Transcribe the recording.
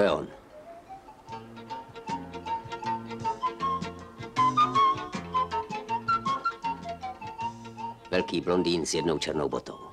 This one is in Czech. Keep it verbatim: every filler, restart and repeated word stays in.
To je on. Velký blondýn s jednou černou botou.